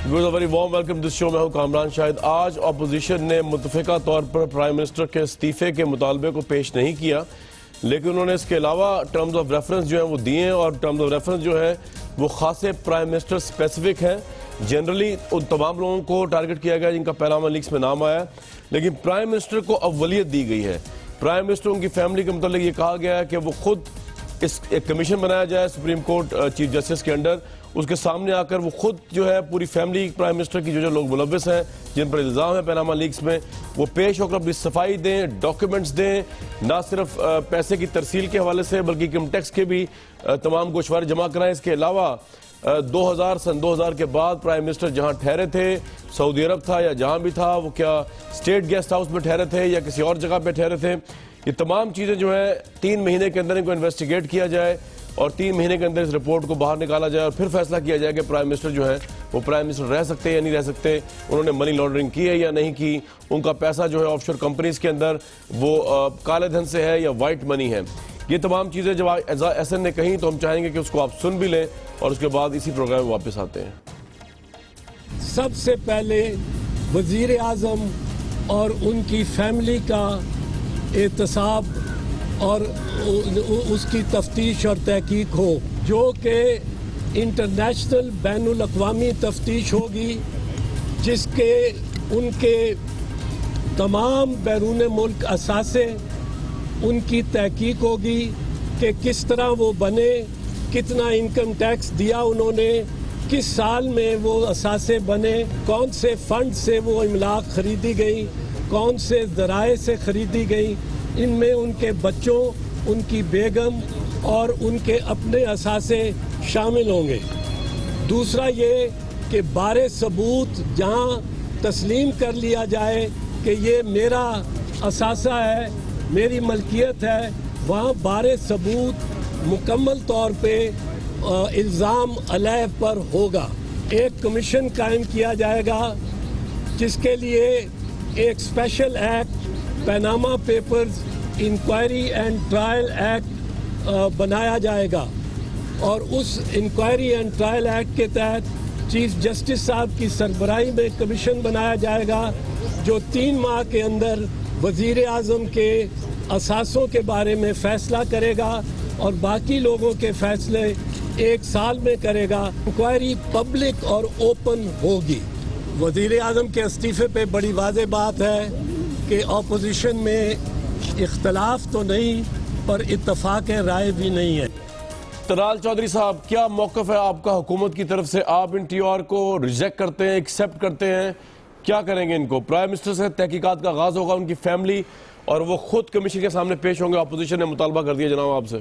Very warm welcome this show. میں ہوں کامران شاہد. آج اپوزیشن نے متفقہ طور پر پرائم منسٹر کے استعفے کے مطالبے کو پیش نہیں کیا، لیکن انہوں نے اس کے علاوہ ٹرمز آف ریفرنس جو ہیں وہ دیے ہیں، اور ٹرمز آف ریفرنس جو ہے وہ خاصے پرائم منسٹر اسپیسیفک ہیں. جنرلی ان تمام لوگوں کو ٹارگٹ کیا گیا جن کا پیناما لیکس میں نام آیا، لیکن پرائم منسٹر کو اولیت دی گئی ہے. پرائم منسٹر ان کی فیملی کے متعلق یہ کہا گیا ہے کہ وہ خود ایک کمیشن بنایا جائے سپریم کورٹ چیف جسٹس کے انڈر، اس کے سامنے آ کر وہ خود جو ہے پوری فیملی پرائم منسٹر کی جو لوگ ملوث ہیں جن پر الزام ہے پیناما لیکس میں، وہ پیش ہو کر اپنی صفائی دیں، ڈاکیومنٹس دیں، نہ صرف پیسے کی ترسیل کے حوالے سے بلکہ انکم ٹیکس کے بھی تمام گوشوارے جمع کرائیں. اس کے علاوہ سن 2000 کے بعد پرائم منسٹر جہاں ٹھہرے تھے، سعودی عرب تھا یا جہاں بھی تھا، وہ کیا اسٹیٹ گیسٹ ہاؤس میں ٹھہرے تھے یا کسی اور جگہ پہ ٹھہرے تھے، یہ تمام چیزیں جو ہیں 3 مہینے کے اندر ان کو انویسٹیگیٹ کیا جائے اور 3 مہینے کے اندر اس رپورٹ کو باہر نکالا جائے اور پھر فیصلہ کیا جائے کہ پرائم منسٹر جو ہے وہ پرائم منسٹر رہ سکتے ہیں یا نہیں رہ سکتے، انہوں نے منی لانڈرنگ کی ہے یا نہیں کی، ان کا پیسہ جو ہے آف شور کمپنیز کے اندر وہ کالے دھن سے ہے یا وائٹ منی ہے. یہ تمام چیزیں جب ایس این نے کہیں تو ہم چاہیں گے کہ اس کو آپ سن بھی لیں اور اس کے بعد اسی پروگرام میں واپس آتے ہیں. سب سے پہلے وزیر اعظم اور ان کی فیملی کا احتساب اور اس کی تفتیش اور تحقیق ہو، جو کہ انٹرنیشنل بین الاقوامی تفتیش ہوگی، جس کے ان کے تمام بیرون ملک اثاثے، ان کی تحقیق ہوگی کہ کس طرح وہ بنے، کتنا انکم ٹیکس دیا انہوں نے، کس سال میں وہ اثاثے بنے، کون سے فنڈ سے وہ املاک خریدی گئی، کون سے ذرائع سے خریدی گئی، ان میں ان کے بچوں، ان کی بیگم اور ان کے اپنے اثاثے شامل ہوں گے. دوسرا یہ کہ بارے ثبوت جہاں تسلیم کر لیا جائے کہ یہ میرا اثاثہ ہے، میری ملکیت ہے، وہاں بارے ثبوت مکمل طور پہ الزام علیہ پر ہوگا. ایک کمیشن قائم کیا جائے گا جس کے لیے ایک special act Panama Papers inquiry and trial act بنایا جائے گا، اور اس انکوائری اینڈ ٹرائل ایکٹ کے تحت چیف جسٹس صاحب کی سربراہی میں کمیشن بنایا جائے گا جو 3 ماہ کے اندر وزیر اعظم کے اثاثوں کے بارے میں فیصلہ کرے گا اور باقی لوگوں کے فیصلے 1 سال میں کرے گا. انکوائری پبلک اور اوپن ہوگی. وزیر اعظم کے استعفے پہ بڑی واضح بات ہے کہ اپوزیشن میں اختلاف تو نہیں پر اتفاق رائے بھی نہیں ہے. طلال چودھری صاحب، کیا موقف ہے آپ کا حکومت کی طرف سے؟ آپ ان ٹی آر کو ریجیکٹ کرتے ہیں، ایکسیپٹ کرتے ہیں، کیا کریں گے ان کو؟ پرائم منسٹر سے تحقیقات کا آغاز ہوگا، ان کی فیملی اور وہ خود کمیشن کے سامنے پیش ہوں گے. اپوزیشن نے مطالبہ کر دیا جناب آپ سے.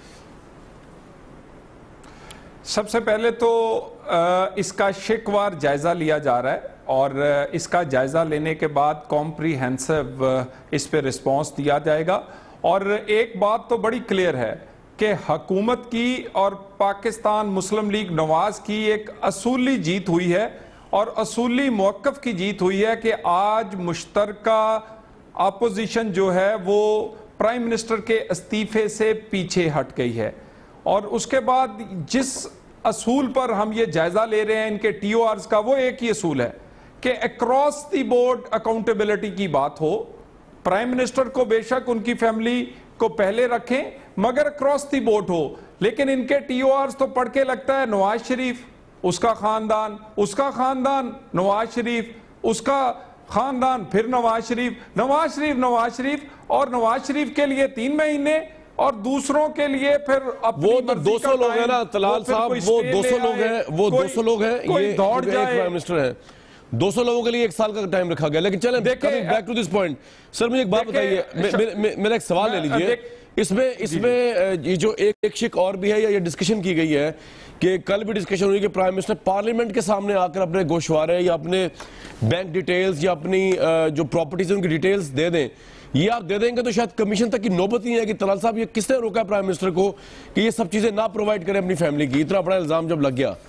سب سے پہلے تو اس کا شکوار جائزہ لیا جا رہا ہے اور اس کا جائزہ لینے کے بعد کمپریہنسو اس پہ رسپانس دیا جائے گا. اور ایک بات تو بڑی کلیئر ہے کہ حکومت کی اور پاکستان مسلم لیگ نواز کی ایک اصولی جیت ہوئی ہے اور اصولی موقف کی جیت ہوئی ہے کہ آج مشترکہ اپوزیشن جو ہے وہ پرائم منسٹر کے استعفے سے پیچھے ہٹ گئی ہے. اور اس کے بعد جس اصول پر ہم یہ جائزہ لے رہے ہیں ان کے ٹی او آرز کا، وہ ایک ہی اصول ہے کہ اکراس دی بورڈ اکاؤنٹیبلٹی کی بات ہو. پرائم منسٹر کو بے شک ان کی فیملی کو پہلے رکھیں مگر اکراس دی بورڈ ہو. لیکن ان کے ٹی او آرز تو پڑھ کے لگتا ہے نواز شریف، اس کا خاندان، اس کا خاندان، نواز شریف، اس کا خاندان، پھر نواز شریف، نواز شریف، نواز شریف، اور نواز شریف کے لیے 3 مہینے اور دوسروں کے لیے پھر وہ 200 لوگ ہیں نا طلال صاحب، وہ 200 لوگ ہیں، وہ 200 لوگ ہیں، یہ ایک پرائم منسٹر ہے. 200 لوگوں کے لیے 1 سال کا ٹائم رکھا گیا. لیکن چلیں back to this point. Sir مجھے ایک بات بتائیے، میرا ایک سوال لے لیجئے. اس میں یہ جو ایک شک اور بھی ہے یا یہ ڈسکشن کی گئی ہے کہ کل بھی ڈسکشن ہوئی کہ پرائم منسٹر پارلیمنٹ کے سامنے آ کر اپنے گوشوارے یا اپنے بینک ڈیٹیلز یا اپنی جو پراپرٹیز ان کی ڈیٹیلز دے دیں. یہ آپ دے دیں گے تو شاید کمیشن تک کی نوبت نہیں ہے کہ طلال صاحب یہ کس نے روکا ہے پرائم منسٹر کو کہ یہ سب چیزیں نہ پرووائڈ کریں اپنی فیملی کی؟ اتنا بڑا الزام جب لگ گیا.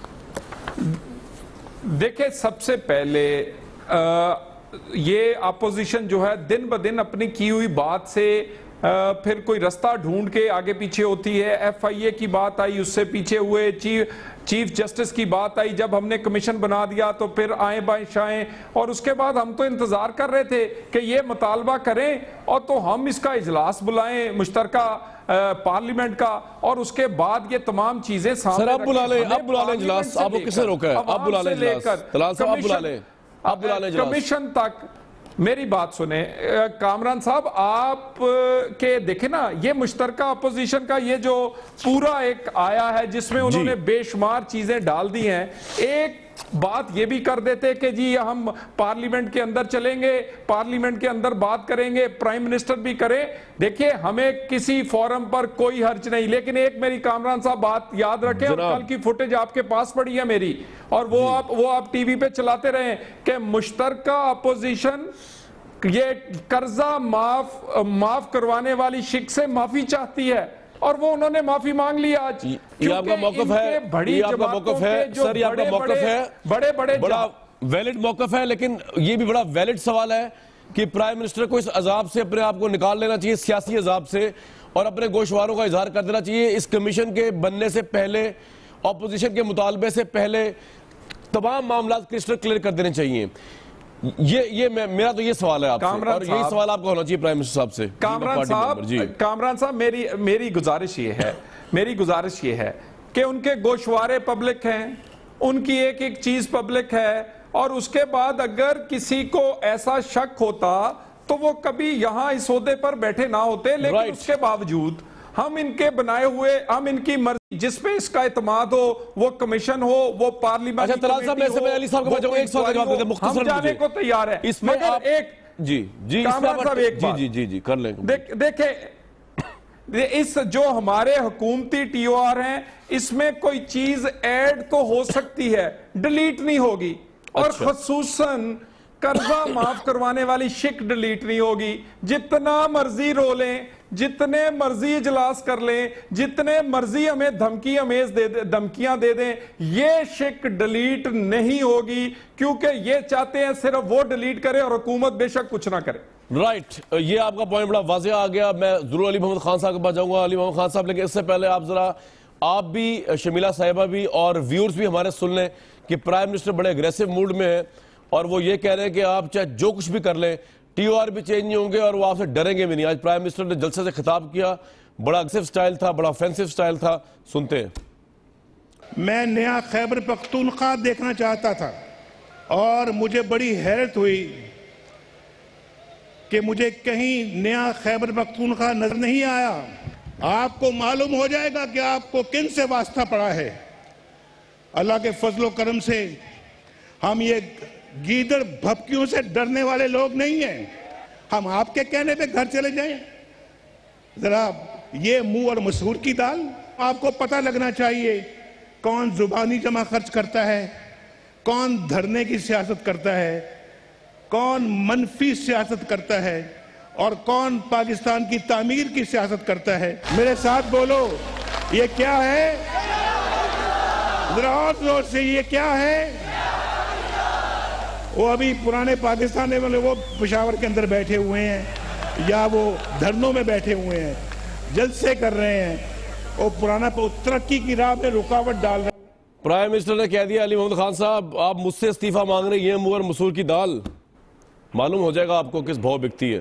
دیکھیں، سب سے پہلے یہ اپوزیشن جو ہے دن بدن اپنی کی ہوئی بات سے پھر کوئی رستہ ڈھونڈ کے آگے پیچھے ہوتی ہے. ایف آئی اے کی بات آئی, اس سے پیچھے ہوئے, چیف جسٹس کی بات آئی, جب ہم نے کمیشن بنا دیا تو پھر آئیں بائیں شائیں, اور اس کے بعد ہم تو انتظار کر رہے تھے کہ یہ مطالبہ کریں اور تو ہم اس کا اجلاس بلائیں مشترکہ پارلیمنٹ کا, اور اس کے بعد یہ تمام چیزیں سامنے سر اب بلا لیں اجلاس, آپ کو کس نے روکا ہے؟ اب بلا لیں اجلاس, طلال صاحب اب بلا لیں اجلاس. کمیشن تک میری بات سنیں کامران صاحب, آپ کے دیکھیں نا یہ مشترکہ اپوزیشن کا یہ جو پورا ایک آیا ہے جس میں انہوں نے بے شمار چیزیں ڈال دی ہیں, ایک بات یہ بھی کر دیتے کہ جی ہم پارلیمنٹ کے اندر چلیں گے, پارلیمنٹ کے اندر بات کریں گے, پرائم منسٹر بھی کریں, دیکھیں ہمیں کسی فورم پر کوئی حرج نہیں, لیکن ایک میری کامران صاحب بات یاد رکھیں, اور کل کی فوٹیج آپ کے پاس پڑی ہے میری, اور وہ آپ ٹی وی پہ چلاتے رہیں کہ مشترکہ اپوزیشن یہ قرضہ معاف کروانے والی شک سے معافی چاہتی ہے, اور وہ انہوں نے معافی مانگ لی آج. یہ آپ کا موقف ہے, یہ آپ کا موقف ہے سر, یہ آپ کا موقف ہے, بڑا ویلڈ موقف ہے, لیکن یہ بھی بڑا ویلڈ سوال ہے کہ پرائم منسٹر کو اس عذاب سے اپنے آپ کو نکال لینا چاہیے, سیاسی عذاب سے, اور اپنے گوشواروں کا اظہار کر دینا چاہیے. اس کمیشن کے بننے سے پہلے, اپوزیشن کے مطالبے سے پہلے تمام معاملات کرسٹل کلیئر کر دینے چاہیے. یہ میرا تو یہ سوال ہے آپ سے, اور یہی سوال آپ کو ہونا چاہیے پرائم منسٹر صاحب سے. کامران صاحب میری گزارش یہ ہے کہ ان کے گوشوارے پبلک ہیں, ان کی ایک ایک چیز پبلک ہے, اور اس کے بعد اگر کسی کو ایسا شک ہوتا تو وہ کبھی یہاں اس عہدے پر بیٹھے نہ ہوتے, لیکن اس کے باوجود ہم ان کے بنائے ہوئے, ہم ان کی مرضی جس پہ اس کا اعتماد ہو, وہ کمیشن ہو, وہ پارلیمنٹ ہم جانے کو تیار ہے. مگر ایک کر لیں, دیکھیں اس جو ہمارے حکومتی ٹی او آر ہیں اس میں کوئی چیز ایڈ تو ہو سکتی ہے, ڈیلیٹ نہیں ہوگی, اور خصوصاً قرضہ معاف کروانے والی شک ڈیلیٹ نہیں ہوگی. جتنا مرضی رو لیں, جتنے مرضی اجلاس کر لیں, جتنے مرضی ہمیں دھمکیاں دے دیں, یہ شک ڈیلیٹ نہیں ہوگی, کیونکہ یہ چاہتے ہیں صرف وہ ڈیلیٹ کرے اور حکومت بے شک کچھ نہ کرے. رائٹ, یہ آپ کا پوائنٹ بڑا واضح آ گیا. میں ضرور علی محمد خان صاحب کے پاس جاؤں گا. علی محمد خان صاحب, لیکن اس سے پہلے آپ بھی شمیلہ صاحبہ بھی اور ویورز بھی ہمارے سن لیں کہ پرائم منسٹر بڑے اگریسو موڈ میں ہیں, اور وہ یہ کہہ رہے ہیں کہ آپ چاہے جو کچھ بھی کر لیں, ٹی او آر بھی چینج نہیں ہوں گے, اور وہ آپ سے ڈریں گے بھی نہیں. آج پرائم منسٹر نے جلسے سے خطاب کیا, بڑا اگریسو سٹائل تھا, بڑا آفینسو سٹائل تھا, سنتے ہیں. میں نیا خیبر پختونخوا دیکھنا چاہتا تھا, اور مجھے بڑی حیرت ہوئی کہ مجھے کہیں نیا خیبر پختونخوا نظر نہیں آیا. آپ کو معلوم ہو جائے گا کہ آپ کو کن سے واسطہ پڑا ہے. اللہ کے فضل و کرم سے ہم یہ گیدڑ بھپکیوں سے ڈرنے والے لوگ نہیں ہیں. ہم آپ کے کہنے پہ گھر چلے جائیں. ذرا یہ منہ اور مسحور کی دال, آپ کو پتہ لگنا چاہیے کون زبانی جمع خرچ کرتا ہے, کون دھرنے کی سیاست کرتا ہے, کون منفی سیاست کرتا ہے, اور کون پاکستان کی تعمیر کی سیاست کرتا ہے. میرے ساتھ بولو, یہ کیا ہے؟ ذرا اور زور سے, یہ کیا ہے؟ وہ ابھی پرانے پاکستان میں وہ پشاور کے اندر بیٹھے ہوئے ہیں, یا وہ دھرنوں میں بیٹھے ہوئے ہیں, جلسے کر رہے ہیں, وہ پرانا ترقی کی راہ میں رکاوٹ ڈال رہے ہیں. پرائم منسٹر نے کہہ دیا علی محمد خان صاحب, آپ مجھ سے استعفیٰ مانگ رہے ہیں, یہ منہ اور مسور کی دال. معلوم ہو جائے گا آپ کو کس بھاؤ بکتی ہے.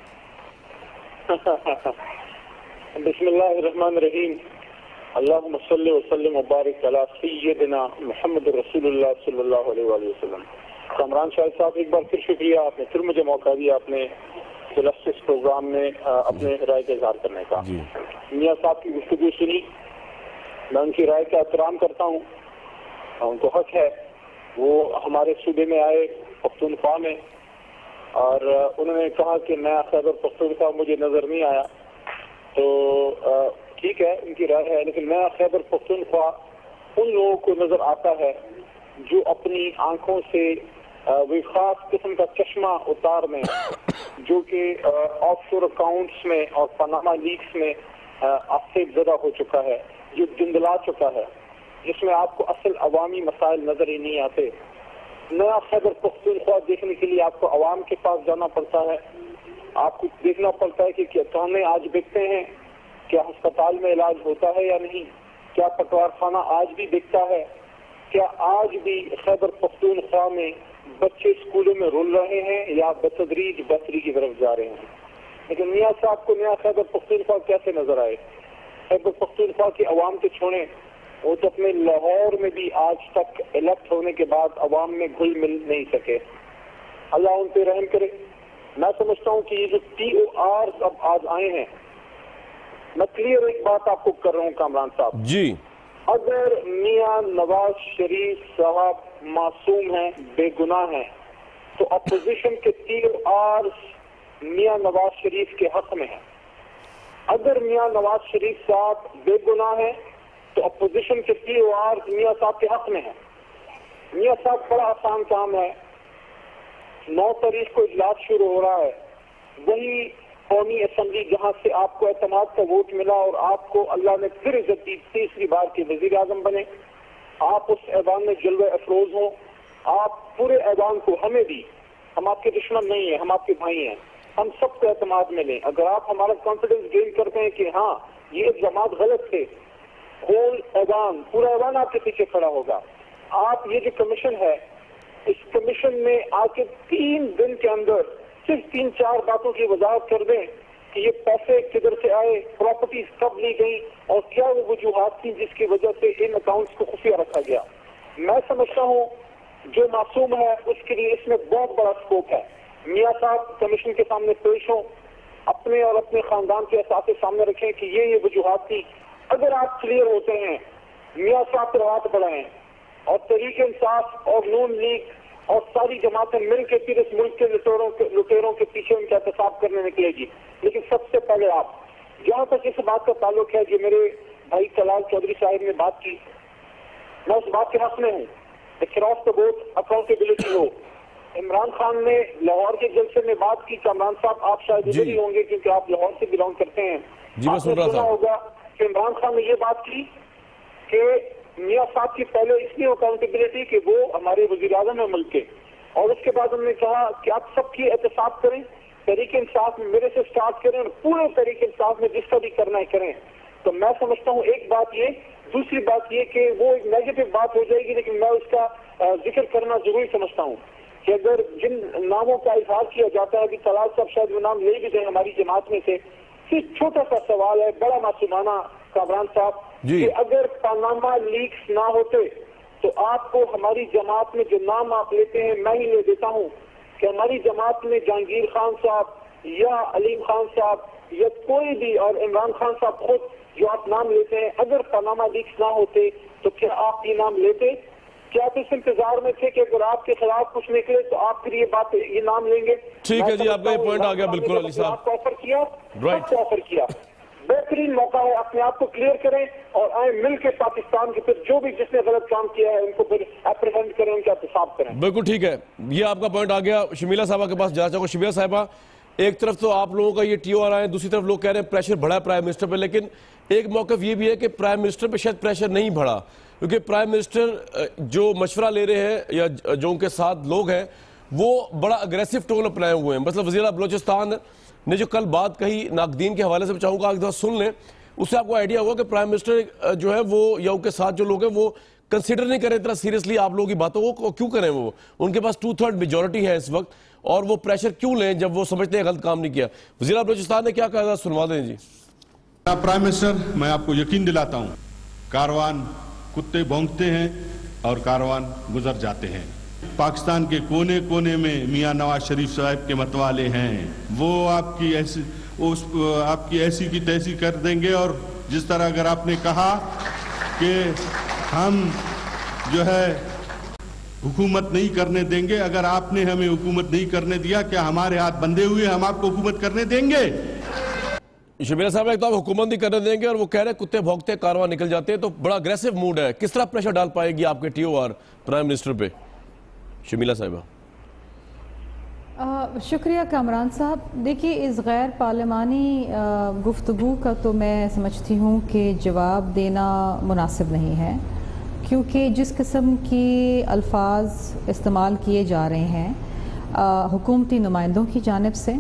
بسم اللہ الرحمن الرحیم. اللہم صلی وسلم وبارک علی سیدنا محمد رسول اللہ صلی اللہ علیہ وآلہ وسلم. کامران شاہد صاحب, ایک بار پھر شکریہ, آپ نے پھر مجھے موقع دیا اپنے اس پروگرام میں اپنے رائے کا اظہار کرنے کا. میاں صاحب کی گفتگو سنی, میں ان کی رائے کا احترام کرتا ہوں, ان کو حق ہے, وہ ہمارے صوبے میں آئے پختونخوا میں, اور انہوں نے کہا کہ نیا خیبر پختونخوا مجھے نظر نہیں آیا. تو ٹھیک ہے, ان کی رائے ہے, لیکن نیا خیبر پختونخوا ان لوگوں کو نظر آتا ہے جو اپنی آنکھوں سے وہ خاص قسم کا چشمہ اتار میں, جو کہ آف شور اکاؤنٹس میں اور پاناما لیکس میں آفیب زدہ ہو چکا ہے, جو دندلا چکا ہے, جس میں آپ کو اصل عوامی مسائل نظر ہی نہیں آتے. نیا خیبر پختونخوا دیکھنے کے لیے آپ کو عوام کے پاس جانا پڑتا ہے, آپ کو دیکھنا پڑتا ہے کہ کیا کھانے آج بکتے ہیں، کیا ہسپتال میں علاج ہوتا ہے یا نہیں، کیا پٹوار خانہ آج بھی بکتا ہے، کیا آج بھی خیبر پختونخوا میں بچے اسکولوں میں رول رہے ہیں یا بتدریج بہتری کی طرف جا رہے ہیں. لیکن میاں صاحب کو نیا خیبر پختونخوا کیسے نظر آئے؟ خیبر پختونخوا کے عوام کے چھوڑیں، وہ تو اپنے لاہور میں بھی آج تک الیکٹ ہونے کے بعد عوام میں گھل مل نہیں سکے. اللہ ان پہ رحم کرے. میں سمجھتا ہوں کہ یہ جو TOR اب آج آئے ہیں، میں کلیئر ایک بات آپ کو کر رہا ہوں کامران صاحب جی، اگر میاں نواز شریف صاحب معصوم ہیں، بے گناہ ہیں، تو اپوزیشن کے TOR میاں نواز شریف کے حق میں ہیں. اگر میاں نواز شریف صاحب بے گناہ ہیں تو اپوزیشن کے TOR میاں صاحب کے حق میں ہیں. میاں صاحب بڑا آسان کام ہے. 9 تاریخ کو اجلاس شروع ہو رہا ہے، وہی قومی اسمبلی جہاں سے آپ کو اعتماد کا ووٹ ملا اور آپ کو اللہ نے پھر عزت دی، تیسری بار کے وزیر اعظم بنے. آپ اس ایوان میں جلوہ افروز ہوں. آپ پورے ایوان کو ہمیں بھی، ہم آپ کے دشمن نہیں ہیں، ہم آپ کے بھائی ہیں، ہم سب کو اعتماد میں لیں. اگر آپ ہمارا کانفیڈنس گین کرتے ہیں کہ ہاں یہ اقدامات غلط تھے، ہول ایوان، پورا ایوان آپ کے پیچھے کھڑا ہوگا. آپ یہ جو کمیشن ہے، اس کمیشن میں آ کے 3 دن کے اندر صرف 3-4 باتوں کی وضاحت کر دیں کہ یہ پیسے کدھر سے آئے، پراپرٹیز کب لی گئی اور کیا وہ وجوہات تھیں جس کی وجہ سے ان اکاؤنٹس کو خفیہ رکھا گیا. میں سمجھتا ہوں جو معصوم ہے اس کے لیے اس میں بہت بڑا سکوپ ہے. میاں صاحب کمیشن کے سامنے پیش ہوں، اپنے اور اپنے خاندان کے اثاثے سامنے رکھیں کہ یہ وجوہات تھی. اگر آپ کلیئر ہوتے ہیں، میاں صاحب پر ہاتھ بڑھائیں اور تحریک انصاف اور نون لیگ اور ساری جماعتیں مل کے پھر اس ملک کے لٹیروں کے پیچھے ان کا احتساب کرنے نکلے گی. لیکن سب سے پہلے آپ، جہاں تک اس بات کا تعلق ہے جو میرے بھائی طلال چودھری صاحب نے بات کی، میں اس بات کے حق میں ہوں. اکراس دا بورڈ اکاؤنٹیبلٹی ہو. عمران خان نے لاہور کے جلسے میں بات کی. کامران صاحب آپ شاید ادھر ہی ہوں گے کیونکہ آپ لاہور سے بلانگ کرتے ہیں. آپ نے سنا ہوگا کہ عمران خان نے یہ بات کی کہ میاں صاحب کی پہلے اس لیے اکاؤنٹیبلٹی کہ وہ ہمارے وزیر اعظم ہیں ملک کے، اور اس کے بعد انہوں نے کہا کہ آپ سب کی احتساب کریں، تحریک انصاف میں میرے سے سٹارٹ کریں اور پورے تحریک انصاف میں جس کا بھی کرنا ہے کریں. تو میں سمجھتا ہوں ایک بات یہ، دوسری بات یہ کہ وہ ایک نیگیٹو بات ہو جائے گی لیکن میں اس کا ذکر کرنا ضروری سمجھتا ہوں کہ اگر جن ناموں کا اظہار کیا جاتا ہے، ابھی طلال صاحب شاید وہ نام لے بھی دیں ہماری جماعت میں سے، صرف چھوٹا سا سوال ہے، بڑا معصومانہ کامران صاحب، کہ اگر پاناما لیکس نہ ہوتے تو آپ کو ہماری جماعت میں جو نام آپ لیتے ہیں میں ہی لے دیتا ہوں کہ ہماری جماعت میں جہانگیر خان صاحب یا علیم خان صاحب یا کوئی بھی، اور عمران خان صاحب خود جو آپ نام لیتے ہیں، اگر پاناما لیکس نہ ہوتے تو کیا آپ یہ نام لیتے؟ کیا آپ اس انتظار میں تھے کہ اگر آپ کے خلاف کچھ نکلے تو آپ پھر یہ نام لیں گے؟ ٹھیک ہے جی، آپ کا یہ پوائنٹ آ گیا بالکل علی صاحب. آپ کو آفر کیا، سب کو آفر کیا. بہترین موقع ہے، اپنے آپ کو کلیئر کریں اور آئیں مل کے پاکستان کے پھر جو بھی جس نے غلط کام کیا ہے ان کو پھر اپریہینڈ کریں، ان کا احتساب کریں. بالکل ٹھیک ہے، یہ آپ کا پوائنٹ آ گیا. شمیلہ صاحبہ کے پاس جانا چاہوں گا. شمیلہ صاحبہ، ایک طرف تو آپ لوگوں کا یہ TOR آئے، دوسری طرف لوگ کہہ رہے ہیں پریشر بڑھا ہے پرائم منسٹر پہ، لیکن ایک موقف یہ بھی ہے کہ پرائم منسٹر پہ شاید پریشر نہیں بڑھا، کیونکہ پرائم منسٹر جو مشورہ لے رہے ہیں یا جو ان کے ساتھ لوگ ہیں وہ بڑا اگریسو ٹون اپنائے ہوئے ہیں. مثلا وزیر بلوچستان نے جو کل بات کہی ناقدین کے حوالے سے چاہوں گا ایک دفعہ سن لیں، اس سے آپ کو آئیڈیا ہوگا کہ پرائم منسٹر جو ہے وہ یا ان کے ساتھ جو لوگ ہیں وہ کنسیڈر نہیں کریں اتنا سیریسلی آپ لوگوں کی باتوں کو. کیوں کریں؟ وہ ان کے پاس 2/3 میجورٹی ہے اس وقت، اور وہ پریشر کیوں لیں جب وہ سمجھتے ہیں غلط کام نہیں کیا؟ وزیر بلوچستان نے کیا کہا، سنوا دیں جی. پرائم منسٹر، میں آپ کو یقین دلاتا ہوں، کاروان کتے بھونکتے ہیں اور کاروان گزر جاتے ہیں. پاکستان کے کونے کونے میں میاں نواز شریف صاحب کے متوالے ہیں. وہ آپ کی ایسی کی تیسی کر دیں گے. اور جس طرح اگر آپ نے کہا کہ ہم جو ہے حکومت نہیں کرنے دیں گے، اگر آپ نے ہمیں حکومت نہیں کرنے دیا، کیا ہمارے ہاتھ بندھے ہوئے ہم آپ کو حکومت کرنے دیں گے؟ شمیلہ صاحب ایک تو آپ حکومت نہیں کرنے دیں گے اور وہ کہہ رہے کتے بھونکتے کارواں نکل جاتے ہیں، تو بڑا اگریسو موڈ ہے. کس طرح پریشر ڈال پائے گی آپ کے TOR پرائم منسٹر پہ؟ شمیلہ صاحبہ. شکریہ کامران صاحب. دیکھیے، اس غیر پارلیمانی گفتگو کا تو میں سمجھتی ہوں کہ جواب دینا مناسب نہیں ہے، کیونکہ جس قسم کی الفاظ استعمال کیے جا رہے ہیں حکومتی نمائندوں کی جانب سے،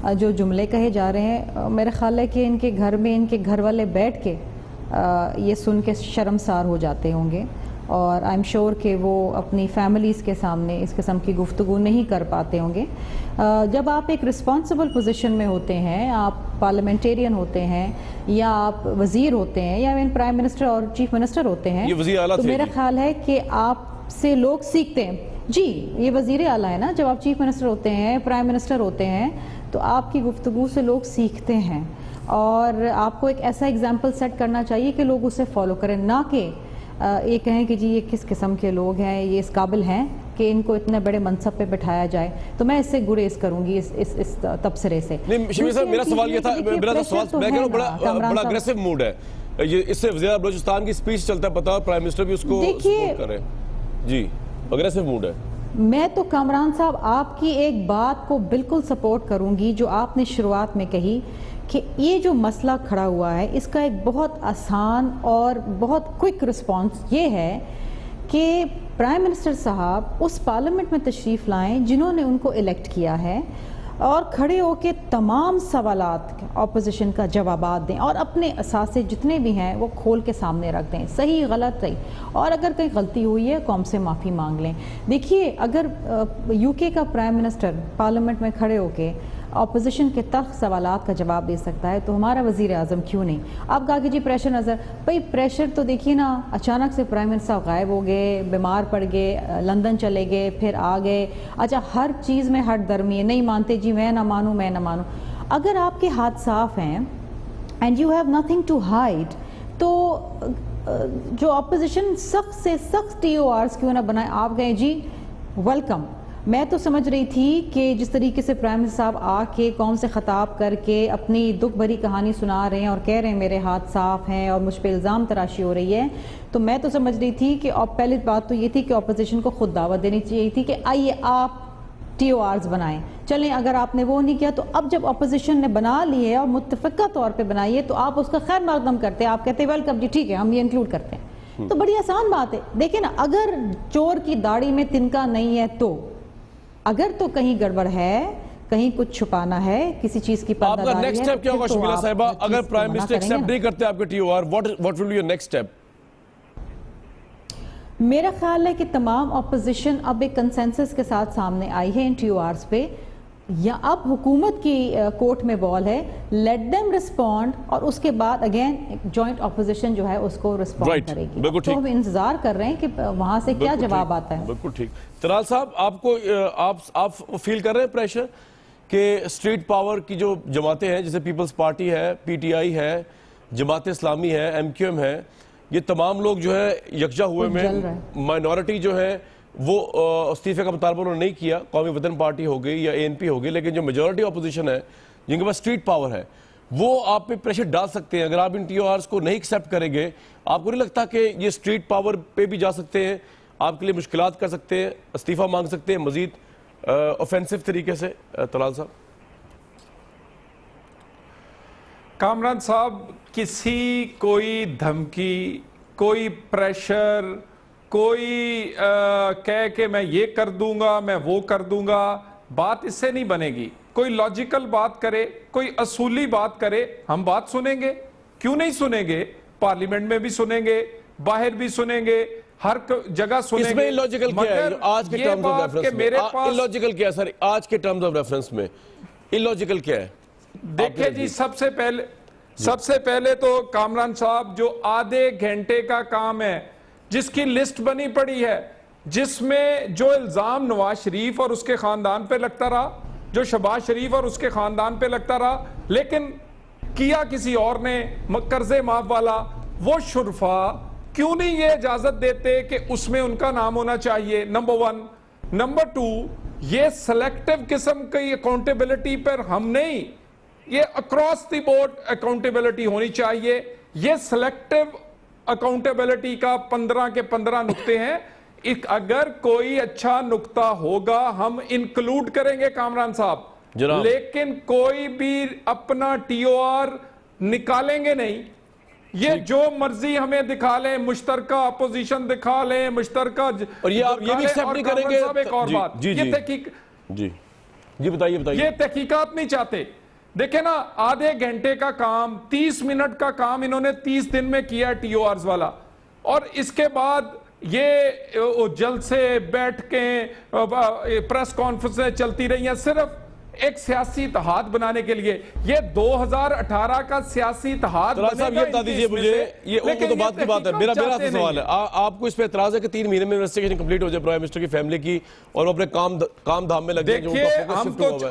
جو جملے کہے جا رہے ہیں میرا خیال ہے کہ ان کے گھر میں ان کے گھر والے بیٹھ کے یہ سن کے شرمسار ہو جاتے ہوں گے، اور آئی ایم شیور کہ وہ اپنی فیملیز کے سامنے اس قسم کی گفتگو نہیں کر پاتے ہوں گے۔ جب آپ ایک رسپانسبل پوزیشن میں ہوتے ہیں، آپ پارلیمنٹیرین ہوتے ہیں یا آپ وزیر ہوتے ہیں یا ایون پرائم منسٹر اور چیف منسٹر ہوتے ہیں، تو میرا خیال ہے کہ آپ سے لوگ سیکھتے ہیں۔ جی یہ وزیر اعلیٰ ہے نا، جب آپ چیف منسٹر ہوتے ہیں، پرائم منسٹر ہوتے ہیں، تو آپ کی گفتگو سے لوگ سیکھتے ہیں، اور آپ کو ایک ایسا ایگزامپل سیٹ کرنا چاہیے کہ لوگ اسے فالو کریں، نہ کہ یہ کہیں کہ جی یہ کس قسم کے لوگ ہیں، یہ اس قابل ہیں کہ ان کو اتنے بڑے منصب پہ بٹھایا جائے۔ تو میں اس سے گریز کروں گی اس تبصرے سے۔ نہیں شمیم صاحب، میرا سوال یہ تھا، میں کہہ رہا ہوں بڑا اگریسو موڈ ہے، اس سے وزیر بلوچستان کی سپیچ چلتا ہے پتا، پرائم منسٹر بھی اس کو سپورٹ کر رہے ہیں۔ جی اگریسو موڈ ہے۔ میں تو کامران صاحب آپ کی ایک بات کو بالکل سپورٹ کروں گی جو آپ نے شروعات میں کہی کہ یہ جو مسئلہ کھڑا ہوا ہے اس کا ایک بہت آسان اور بہت کوئک رسپانس یہ ہے کہ پرائم منسٹر صاحب اس پارلیمنٹ میں تشریف لائیں جنہوں نے ان کو الیکٹ کیا ہے، اور کھڑے ہو کے تمام سوالات اپوزیشن کا جوابات دیں، اور اپنے اثاثے جتنے بھی ہیں وہ کھول کے سامنے رکھ دیں، صحیح غلط صحیح، اور اگر کوئی غلطی ہوئی ہے قوم سے معافی مانگ لیں۔ دیکھیے اگر یو کے کا پرائم منسٹر پارلیمنٹ میں کھڑے ہو کے اپوزیشن کے تلخ سوالات کا جواب دے سکتا ہے تو ہمارا وزیر اعظم کیوں نہیں؟ آپ کہا کہ جی پریشر نظر، بھئی پریشر تو دیکھیے نا، اچانک سے پرائم منسٹر صاحب غائب ہو گئے، بیمار پڑ گئے، لندن چلے گئے، پھر آ گئے، اچھا ہر چیز میں ہٹ درمی ہے، نہیں مانتے جی میں نہ مانوں میں نہ مانوں۔ اگر آپ کے ہاتھ صاف ہیں and you have nothing to hide, تو جو اپوزیشن سخت سے سخت ٹی او آرز کیوں نہ بنائے، آپ کہیں جی ویلکم۔ میں تو سمجھ رہی تھی کہ جس طریقے سے پرائم منسٹر صاحب آ کے قوم سے خطاب کر کے اپنی دکھ بھری کہانی سنا رہے ہیں اور کہہ رہے ہیں میرے ہاتھ صاف ہیں اور مجھ پہ الزام تراشی ہو رہی ہے، تو میں تو سمجھ رہی تھی کہ پہلی بات تو یہ تھی کہ اپوزیشن کو خود دعوت دینی چاہیے تھی کہ آئیے آپ ٹی او آرز بنائیں۔ چلیں اگر آپ نے وہ نہیں کیا تو اب جب اپوزیشن نے بنا لی ہے اور متفقہ طور پہ بنائی ہے تو آپ اس کا خیر مقدم کرتے ہیں، آپ کہتے ہیں ویلکم جی ٹھیک ہے ہم یہ انکلوڈ کرتے ہیں، تو بڑی آسان بات ہے۔ دیکھیں نا، اگر چور کی داڑھی میں تنکا نہیں ہے تو اگر تو کہیں گڑبڑ ہے، کہیں کچھ چھپانا ہے، کسی چیز کی پردہ داری ہے۔ آپ کا نیکسٹ سٹیپ کیا ہوگا شمیلہ صاحبہ؟ اگر پرائم منسٹر ایکسیپٹ نہیں کرتے آپ کے T O R, what will be your next step؟ میرا خیال ہے کہ تمام اپوزیشن اب ایک کنسنسس کے ساتھ سامنے آئی ہے ان ٹی او آرز پہ، یا اب حکومت کی کورٹ میں بال ہے، لیٹ دیم رسپونڈ، اور اس کے بعد اگین جوائنٹ اپوزیشن جو ہے اس کو رسپونڈ کرے گی۔ تو ہم انتظار کر رہے ہیں کہ وہاں سے کیا جواب آتا ہے۔ بالکل ٹھیک۔ طلال صاحب، آپ کو آپ فیل کر رہے ہیں پریشر کہ اسٹریٹ پاور کی جو جماعتیں ہیں جیسے پیپلز پارٹی ہے، پی ٹی آئی ہے، جماعت اسلامی ہے، ایم کیو ایم ہے، یہ تمام لوگ جو ہے یکجا ہوئے میں مائنورٹی جو ہے وہ استعفے کا مطالبہ انہوں نے نہیں کیا، قومی وطن پارٹی ہو گئی یا اے این پی ہو گئی، لیکن جو میجورٹی اپوزیشن ہے جن کے پاس اسٹریٹ پاور ہے وہ آپ پہ پریشر ڈال سکتے ہیں۔ اگر آپ ان ٹی او آرز کو نہیں ایکسیپٹ کریں گے، آپ کو نہیں لگتا کہ یہ اسٹریٹ پاور پہ بھی جا سکتے ہیں، آپ کے لیے مشکلات کر سکتے ہیں، استعفیٰ مانگ سکتے ہیں مزید اوفینسو طریقے سے؟ طلال صاحب۔ کامران صاحب، کسی کوئی دھمکی، کوئی پریشر، کوئی کہہ کہ میں یہ کر دوں گا میں وہ کر دوں گا، بات اس سے نہیں بنے گی۔ کوئی لاجیکل بات کرے، کوئی اصولی بات کرے، ہم بات سنیں گے، کیوں نہیں سنیں گے؟ پارلیمنٹ میں بھی سنیں گے، باہر بھی سنیں گے، ہر جگہ سنیں گے۔ اس میں illogical کیا ہے آج کے ٹرمز آف ریفرنس میں؟ illogical کیا ہے سر آج کے ٹرمز آف ریفرنس میں؟ illogical کیا ہے؟ دیکھیں جی، سب سے پہلے تو کامران صاحب جو آدھے گھنٹے کا کام ہے، جس کی لسٹ بنی پڑی ہے، جس میں جو الزام نواز شریف اور اس کے خاندان پہ لگتا رہا، جو شہباز شریف اور اس کے خاندان پہ لگتا رہا، لیکن کیا کسی اور نے، قرض معاف والا، وہ شرفا کیوں نہیں یہ اجازت دیتے کہ اس میں ان کا نام ہونا چاہیے؟ نمبر 1۔ نمبر 2، یہ سلیکٹیو قسم کی اکاؤنٹیبلٹی پر ہم نہیں، یہ اکراس دی بورڈ اکاؤنٹیبلٹی ہونی چاہیے۔ یہ سلیکٹیو اکاؤنٹیبلٹی کا 15 کے 15 نقطے ہیں، اگر کوئی اچھا نقطہ ہوگا ہم انکلوڈ کریں گے کامران صاحب، لیکن کوئی بھی اپنا ٹی او آر نکالیں گے نہیں۔ یہ جو مرضی ہمیں دکھا لیں، مشترکہ اپوزیشن دکھا لیں، مشترکہ، اور یہ آپ یہ بھی ایکسیپٹ نہیں کریں گے؟ ایک اور بات، یہ تحقیق، جی بتائیے بتائیے. یہ تحقیقات نہیں چاہتے. دیکھیں نا, آدھے گھنٹے کا کام 30 منٹ کا کام انہوں نے 30 دن میں کیا ہے ٹی او آرز والا, اور اس کے بعد یہ جلسے بیٹھ کے پریس کانفرنسیں چلتی رہی ہیں صرف ایک سیاسی اتحاد بنانے کے لیے. یہ 2018 کا سیاسی اتحاد طلال صاحب یہ بتا دیجئے مجھے, یہ وہ تو بات کی بات ہے, میرا سے سوال ہے, آپ کو اس پہ اعتراض ہے کہ 3 مہینے میں انویسٹیگیشن کمپلیٹ ہو جائے پرائم منسٹر کی فیملی کی, اور وہ اپنے کام دھام میں لگ جائیں؟ دیکھیے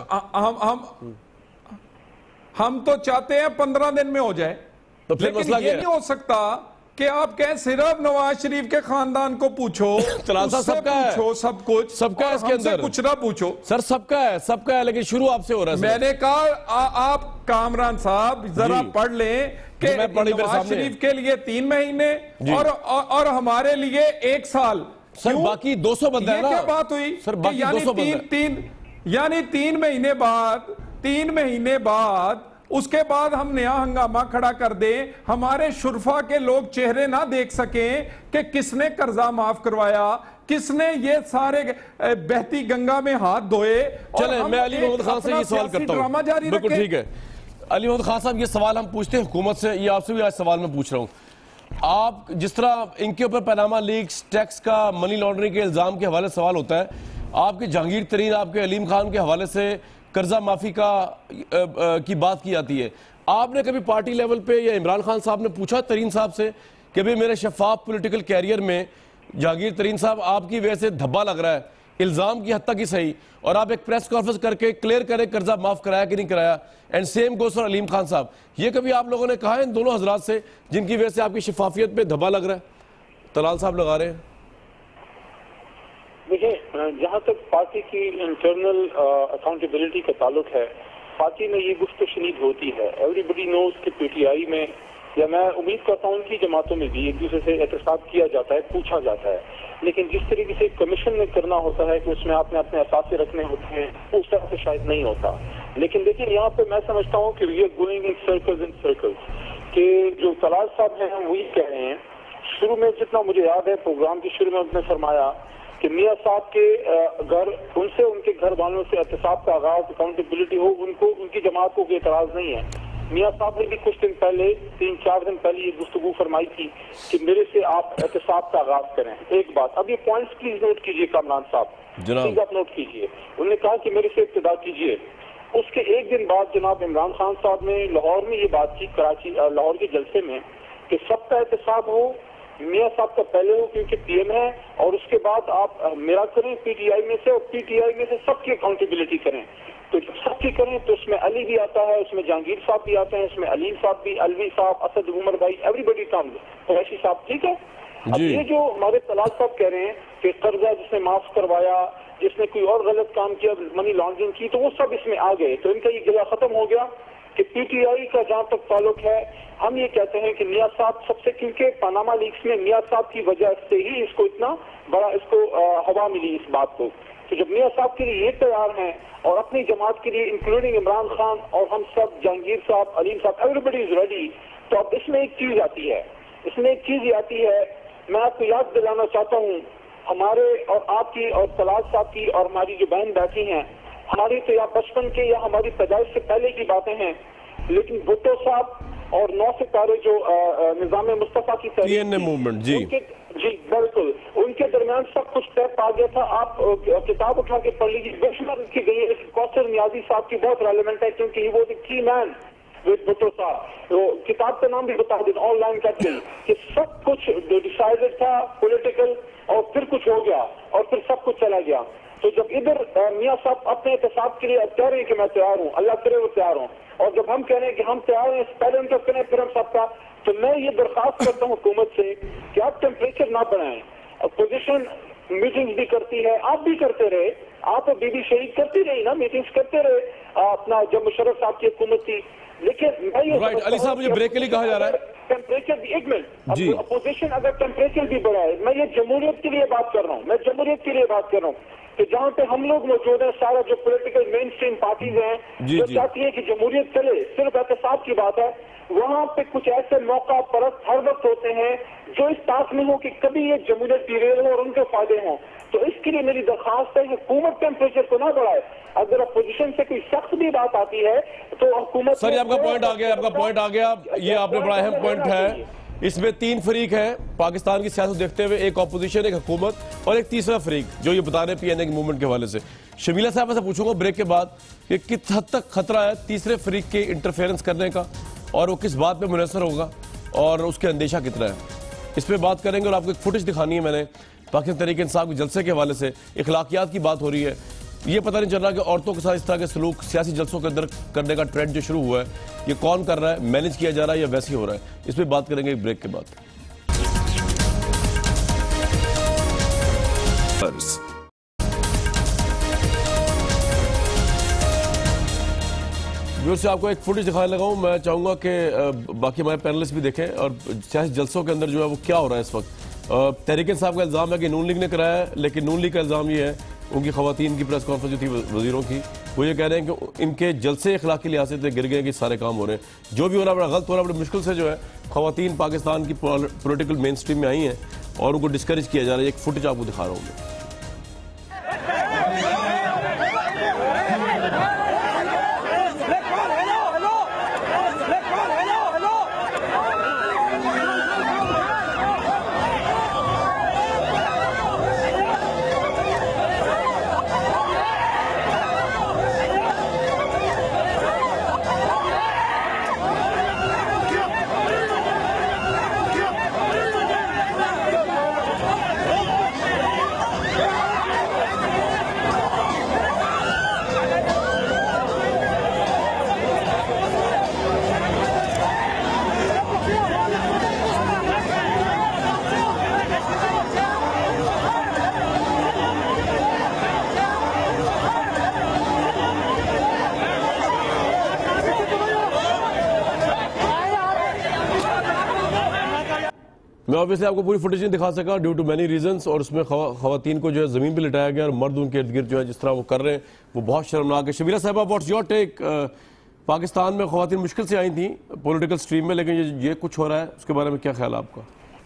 ہم تو چاہتے ہیں 15 دن میں ہو جائے, تو پھر مسئلہ یہ نہیں ہو سکتا کہ آپ کہیں صرف نواز شریف کے خاندان کو پوچھو, طلال صاحب سب کا ہے, سب کچھ سب کا ہے اس کے اندر, کچھ نہ پوچھو سر, سب کا ہے, لیکن شروع آپ سے ہو رہا ہے. میں نے کہا آپ کامران صاحب ذرا پڑھ لیں کہ نواز شریف کے لیے 3 مہینے اور ہمارے لیے 1 سال. سر باقی 200 بندہ ہے نا, یہ کیا بات ہوئی؟ سر باقی 200 بندہ ہے, یعنی 3 مہینے بعد اس کے بعد ہم نیا ہنگامہ کھڑا کر دیں, ہمارے شرفا کے لوگ چہرے نہ دیکھ سکیں کہ کس نے قرضہ معاف کروایا, کس نے یہ سارے بہتی گنگا میں ہاتھ دھوئے. چلیں میں علی محمد خان سے یہ سوال کرتا ہوں, بالکل ٹھیک ہے علی محمد خان صاحب, یہ سوال ہم پوچھتے ہیں حکومت سے, یہ آپ سے بھی آج سوال میں پوچھ رہا ہوں. آپ جس طرح ان کے اوپر پاناما لیکس, ٹیکس کا, منی لانڈرنگ کے الزام کے حوالے سوال ہوتا ہے, آپ کے جہانگیر ترین, آپ کے علیم خان کے حوالے سے قرضہ معافی کی بات کی جاتی ہے. آپ نے کبھی پارٹی لیول پہ یا عمران خان صاحب نے پوچھا ترین صاحب سے کہ بھی میرے شفاف پولیٹیکل کیریئر میں جہانگیر ترین صاحب آپ کی وجہ سے دھبا لگ رہا ہے, الزام کی حد تک ہی صحیح, اور آپ ایک پریس کانفرنس کر کے کلیئر کریں قرضہ معاف کرایا کہ نہیں کرایا, and same goes for Aleem Khan صاحب. یہ کبھی آپ لوگوں نے کہا ہے ان دونوں حضرات سے جن کی وجہ سے آپ کی شفافیت پہ دھبا لگ رہا ہے؟ طلال صاحب لگا رہے ہیں. دیکھیں, جہاں تک پارٹی کی انٹرنل اکاؤنٹیبلٹی کا تعلق ہے, پارٹی میں یہ گفت و شنید ہوتی ہے. ایوری بڈی نوز کہ پی ٹی آئی میں, یا میں امید کرتا ہوں کی جماعتوں میں بھی ایک دوسرے سے احتساب کیا جاتا ہے, پوچھا جاتا ہے, لیکن جس طریقے سے کمیشن میں کرنا ہوتا ہے کہ اس میں آپ نے اپنے اثاثے رکھنے ہوتے ہیں, اس طرح سے شاید نہیں ہوتا. لیکن دیکھیں یہاں پہ میں سمجھتا ہوں کہ we are going in circles, کہ جو طلال صاحب ہیں ہم وہی کہہ رہے ہیں. شروع میں جتنا مجھے یاد ہے پروگرام کی شروع میں انہوں نے فرمایا کہ میاں صاحب کے گھر, ان سے ان کے گھر والوں سے احتساب کا آغاز, اکاؤنٹیبلٹی ہو, ان کی جماعت کو کوئی اعتراض نہیں ہے. میاں صاحب نے بھی کچھ دن پہلے 3-4 دن پہلے یہ گفتگو فرمائی تھی کہ میرے سے آپ احتساب کا آغاز کریں. ایک بات, اب یہ پوائنٹس پلیز نوٹ کیجئے کامران صاحب, پلیز آپ نوٹ کیجئے. انہوں نے کہا کہ میرے سے ابتدا کیجئے. اس کے 1 دن بعد جناب عمران خان صاحب نے لاہور میں یہ بات کی, لاہور کے جلسے میں, کہ سب کا احتساب ہو, میاں صاحب کا پہلے ہو کیونکہ پی ایم ہے, اور اس کے بعد آپ میرا کریں پی ٹی آئی میں سے, اور پی ٹی آئی میں سے سب کی اکاؤنٹیبلٹی کریں. تو جب سب کی کریں تو اس میں علی بھی آتا ہے, اس میں جہانگیر صاحب بھی آتے ہیں, اس میں علیم صاحب بھی, الوی صاحب, اسد عمر بھائی, ایوری بڈی کمز, قریشی صاحب, ٹھیک ہے. اب یہ جو ہمارے طلال صاحب کہہ رہے ہیں کہ قرضہ جس نے معاف کروایا, جس نے کوئی اور غلط کام کیا, منی لانڈرنگ کی, تو وہ سب اس میں آ گئے. تو ان کا یہ گلا ختم ہو گیا کہ پی ٹی آئی کا جہاں تک تعلق ہے, ہم یہ کہتے ہیں کہ میاں صاحب سب سے, کیونکہ پاناما لیکس میں میاں صاحب کی وجہ سے ہی اس کو اتنا بڑا ہوا ملی اس بات کو. تو جب میاں صاحب کے لیے یہ تیار ہیں اور اپنی جماعت کے لیے انکلوڈنگ عمران خان اور ہم سب, جہانگیر صاحب, علیم صاحب, ایوری بڈی از ریڈی, تو اب اس میں ایک چیز آتی ہے, میں آپ کو یاد دلانا چاہتا ہوں, ہمارے اور آپ کی اور طلال صاحب کی اور ہماری جو بہن بیٹھی ہیں, ہماری تو یا بچپن کے یا ہماری پیدائش سے پہلے کی باتیں ہیں, لیکن بھٹو صاحب اور 9 ستارے جو نظام مصطفیٰ کی تحریک, جی بالکل, ان کے درمیان سب کچھ طے پا گیا تھا. آپ کتاب اٹھا کے پڑھ لیجیے, بے شمار کی گئی ہے. کوثر نیازی صاحب کی بہت ریلیونٹ ہے کیونکہ ہی واز اے کی مین ود بھٹو صاحب. کتاب کا نام بھی بتا دیں, آن لائن کٹ گئی, کہ سب کچھ ڈیسائیڈڈ تھا پولیٹیکل, اور پھر کچھ ہو گیا اور پھر سب کچھ چلا گیا. تو جب ادھر میاں صاحب اپنے احتساب کے لیے کہہ رہے ہیں کہ میں تیار ہوں, اللہ کرے وہ تیار ہوں, اور جب ہم کہہ رہے ہیں کہ ہم تیار ہیں, پہلے ان کا کریں پھر ہم سب کا, تو میں یہ درخواست کرتا ہوں حکومت سے کہ آپ ٹیمپریچر نہ بڑھائیں. اپوزیشن میٹنگز بھی کرتی ہے, آپ بھی کرتے رہے, آپ بی بی شہید کرتی رہی نا, میٹنگز کرتے رہے اپنا, جب مشرف صاحب کی حکومت تھی. لیکن میں یہ علی صاحب مجھے بریک کے لیے کہا جا رہا ہے ٹیمپریچر بھی, 1 منٹ, اپوزیشن اگر ٹیمپریچر بھی بڑھائے, میں یہ جمہوریت کے لیے بات کر رہا ہوں, کہ جہاں پہ ہم لوگ موجود ہیں, سارا جو پولیٹیکل مین اسٹریم پارٹیز ہیں جو چاہتی ہیں کہ جمہوریت چلے, صرف احتساب کی بات ہے. وہاں پہ کچھ ایسے موقع پرست ہر وقت ہوتے ہیں جو اس طاق میں ہو کہ کبھی یہ جمہوریت ڈیریل ہو اور ان کے فائدے ہوں. تو اس کے لیے میری درخواست ہے کہ حکومت ٹیمپریچر کو نہ بڑھائے. اگر اپوزیشن سے کوئی سخت بھی بات آتی ہے تو حکومت... سر یہ آپ کا پوائنٹ آ گیا یہ آپ نے بڑا اہم پوائنٹ ہے. اس میں 3 فریق ہیں پاکستان کی سیاست دیکھتے ہوئے, ایک اپوزیشن, ایک حکومت اور ایک تیسرا فریق جو یہ بتا رہے ہیں پی این اے کی موومنٹ کے حوالے سے. شمیلہ صاحب سے پوچھوں گا بریک کے بعد کہ کس حد تک خطرہ ہے تیسرے فریق کے انٹرفیرنس کرنے کا, اور وہ کس بات پہ منحصر ہوگا اور اس کے اندیشہ کتنا ہے, اس پہ بات کریں گے. اور آپ کو ایک فوٹیج دکھانی ہے میں نے پاکستان تحریک انصاف کے جلسے کے حوالے سے. اخلاقیات کی بات ہو رہی ہے, یہ پتہ نہیں چل رہا کہ عورتوں کے ساتھ اس طرح کے سلوک سیاسی جلسوں کے اندر کرنے کا ٹرینڈ جو شروع ہوا ہے یہ کون کر رہا ہے, مینج کیا جا رہا ہے یا ویسے ہی ہو رہا ہے. اس پہ بات کریں گے ایک بریک کے بعد. ویور سے آپ کو ایک فوٹیج دکھانے لگا ہوں. میں چاہوں گا کہ باقی ہمارے پینلسٹ بھی دیکھیں اور سیاسی جلسوں کے اندر جو ہے وہ کیا ہو رہا ہے اس وقت. تحریک انصاف کا الزام ہے کہ نون لیگ نے کرایا ہے, لیکن نون لیگ کا الزام یہ ہے, ان کی خواتین کی پریس کانفرنس جو تھی وزیروں کی, وہ یہ کہہ رہے ہیں کہ ان کے جلسے اخلاقی لحاظ سے گر گئے کہ سارے کام ہو رہے ہیں. جو بھی ہو رہا ہے بڑا غلط ہو رہا ہے, بڑی مشکل سے جو ہے خواتین پاکستان کی پولیٹیکل مین سٹریم میں آئی ہیں اور ان کو ڈسکریج کیا جا رہا ہے. ایک فوٹیج آپ کو دکھا رہا ہوں میں. میں obviously آپ کو پوری فوٹیج نہیں دکھا سکا ڈیو ٹو مینی ریزنس, اور اس میں خواتین کو جو ہے زمین پہ لٹایا گیا اور مرد ان کے ارد گرد جو ہے جس طرح وہ کر رہے ہیں وہ بہت شرمناک ہے. شبیرہ صاحبہ واٹس یور ٹیک؟ پاکستان میں خواتین مشکل سے آئی تھیں پولیٹیکل سٹریم میں, لیکن یہ کچھ ہو رہا ہے اس کے بارے میں کیا خیال ہے آپ کا؟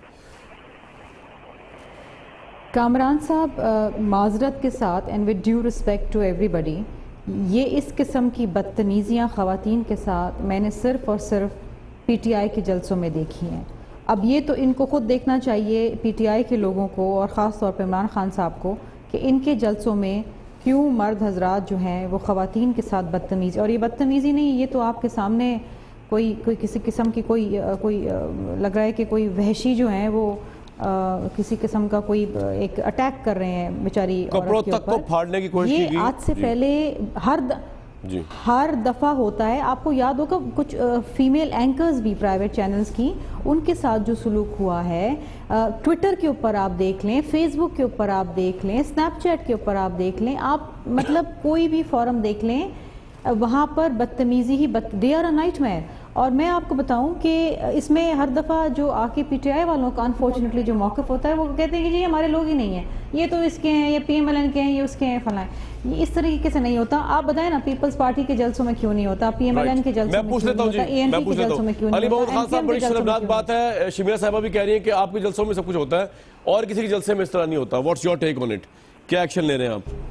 کامران صاحب معذرت کے ساتھ and with due respect to everybody, یہ اس قسم کی بدتمیزیاں خواتین کے ساتھ میں نے صرف اور صرف پی ٹی آئی کے جلسوں میں دیکھی ہیں. اب یہ تو ان کو خود دیکھنا چاہیے پی ٹی آئی کے لوگوں کو اور خاص طور پہ عمران خان صاحب کو کہ ان کے جلسوں میں کیوں مرد حضرات جو ہیں وہ خواتین کے ساتھ بدتمیزی, اور یہ بدتمیزی نہیں, یہ تو آپ کے سامنے کوئی کسی قسم کی کوئی لگ رہا ہے کہ کوئی وحشی جو ہیں وہ کسی قسم کا کوئی ایک اٹیک کر رہے ہیں بیچاری عورت کے اوپر. یہ آج سے پہلے ہر دفعہ ہوتا ہے. آپ کو یاد ہوگا کچھ فیمیل اینکرز بھی پرائیویٹ چینلز کی, ان کے ساتھ جو سلوک ہوا ہے ٹویٹر کے اوپر آپ دیکھ لیں, فیس بک کے اوپر آپ دیکھ لیں, اسنیپ چیٹ کے اوپر آپ دیکھ لیں, آپ مطلب کوئی بھی فورم دیکھ لیں, وہاں پر بدتمیزی ہی they are a nightmare. اور میں آپ کو بتاؤں کہ اس میں ہر دفعہ جو آ کے پی ٹی آئی والوں کا انفارچونیٹلی جو موقف ہوتا ہے وہ کہتے ہیں کہ جی ہمارے لوگ ہی نہیں ہیں, یہ تو اس کے ہیں, یہ پی ایم ایل این کے ہیں, یہ اس کے ہیں, فلاں. یہ اس طریقے سے نہیں ہوتا. آپ بتائیں نا پیپلز پارٹی کے جلسوں میں کیوں نہیں ہوتا, پی ایم ایل این کے جلسوں میں کیوں نہیں ہوتا, اے این پی کے جلسوں میں کیوں نہیں ہوتا. علی محمد خان صاحب بڑی شرمناک بات ہے, شمیرہ صاحبہ بھی کہہ رہی ہیں کہ آپ کے جلسوں میں سب کچھ ہوتا ہے اور کسی کے جلسے میں اس طرح نہیں ہوتا. What's your take on it? کیا ایکشن لے رہے ہیں آپ؟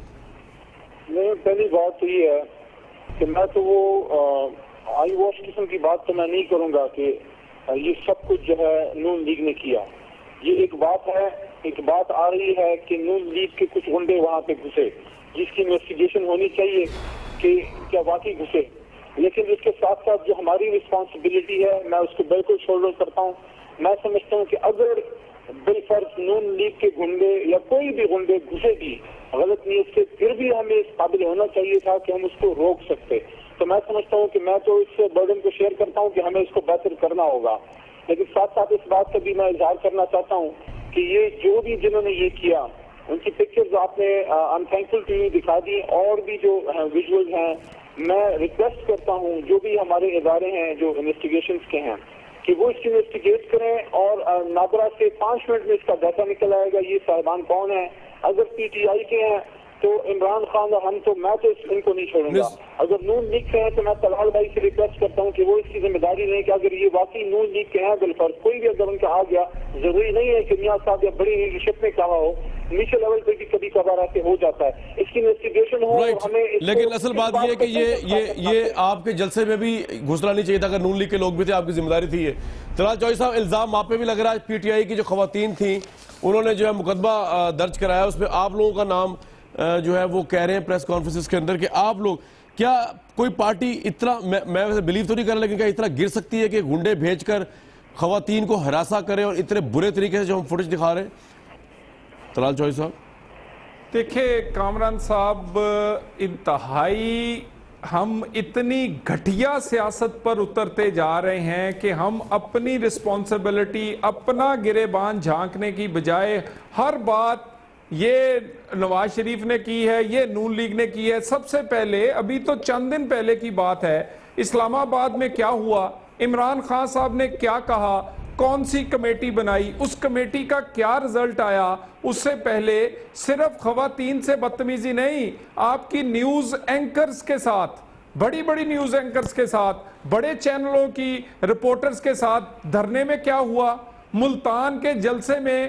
پہلی بات تو یہ ہے کہ میں تو وہ آئی واش قسم کی بات تو میں نہیں کروں گا کہ یہ سب کچھ جو ہے نون لیگ نے کیا. یہ ایک بات ہے, ایک بات آ رہی ہے کہ نون لیگ کے کچھ غنڈے وہاں پہ گھسے, جس کی انویسٹیگیشن ہونی چاہیے کہ کیا واقعی گھسے. لیکن اس کے ساتھ ساتھ جو ہماری رسپانسبلٹی ہے میں اس کو بالکل شولڈر کرتا ہوں. میں سمجھتا ہوں کہ اگر بالفرض نون لیگ کے گنڈے یا کوئی بھی گنڈے گھسے بھی غلط نیت سے, پھر بھی ہمیں اس قابل ہونا چاہیے تھا کہ ہم اس کو روک سکتے. تو میں سمجھتا ہوں کہ میں تو اس برڈن کو شیئر کرتا ہوں کہ ہمیں اس کو بہتر کرنا ہوگا. لیکن ساتھ ساتھ اس بات کا بھی میں اظہار کرنا چاہتا ہوں کہ یہ جو بھی جنہوں نے یہ کیا ان کی پکچرز آپ نے I am thankful to you دکھا دی, اور بھی جو ویژولز ہیں میں ریکویسٹ کرتا ہوں جو بھی ہمارے ادارے ہیں جو انویسٹیگیشنز کے ہیں کہ وہ اس کی انویسٹیگیٹ کریں, اور نادرا سے 5 منٹ میں اس کا ڈیٹا نکل آئے گا یہ صاحبان کون ہیں. اگر پی ٹی آئی کے ہیں تو عمران خان اور ہم تو میں تو ان کو نہیں چھوڑوں گا. اگر نون لیگ سے ہیں تو میں طلال بھائی سے ریکویسٹ کرتا ہوں کہ وہ اس کی ذمہ داری لیں کہ اگر یہ واقعی نون لیگ کے ہیں بالفرض کوئی بھی اگر ان کا آ گیا, ضروری نہیں ہے کہ میاں صاحب یا بڑی لیڈرشپ میں کہا ہو, نیچے لیول پہ بھی کبھی کبھار ایسے ہو جاتا ہے, اس کی انویسٹیگیشن ہو. ہمیں لیکن اصل بات یہ ہے کہ یہ آپ کے جلسے میں بھی گھسنا نہیں چاہیے تھا, اگر نون لیگ کے لوگ بھی تھے آپ کی ذمہ داری تھی یہ. طلال چوہدری صاحب, الزام آپ پہ بھی لگ رہا ہے, پی ٹی آئی کی جو خواتین تھیں انہوں نے جو ہے مقدمہ درج کرایا, اس میں آپ لوگوں کا نام جو ہے وہ کہہ رہے ہیں پریس کانفرنسز کے اندر کہ آپ لوگ, کیا کوئی پارٹی اتنا, میں ویسے بلیو تو نہیں کر رہا لیکن کیا اتنا گر سکتی ہے کہ گنڈے بھیج کر خواتین کو ہراساں کرے اور اتنے برے طریقے سے جو ہم فوٹیج دکھا رہے ہیں؟ طلال چوہدری صاحب دیکھیں کامران صاحب, انتہائی ہم اتنی گھٹیا سیاست پر اترتے جا رہے ہیں کہ ہم اپنی رسپانسبلٹی, اپنا گریبان جھانکنے کی بجائے ہر بات یہ نواز شریف نے کی ہے, یہ نون لیگ نے کی ہے. سب سے پہلے ابھی تو چند دن پہلے کی بات ہے, اسلام آباد میں کیا ہوا, عمران خان صاحب نے کیا کہا, کون سی کمیٹی بنائی, اس کمیٹی کا کیا رزلٹ آیا. اس سے پہلے صرف خواتین سے بدتمیزی نہیں, آپ کی نیوز اینکرز کے ساتھ, بڑی بڑی نیوز اینکرز کے ساتھ, بڑے چینلوں کی رپورٹرز کے ساتھ دھرنے میں کیا ہوا. ملتان کے جلسے میں